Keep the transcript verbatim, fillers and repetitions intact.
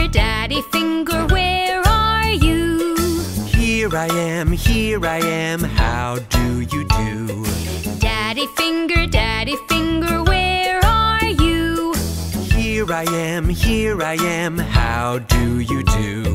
finger, daddy finger, where are you? Here I am, here I am, how do you do? Daddy finger, daddy finger, where are you? Here I am, here I am, how do you do?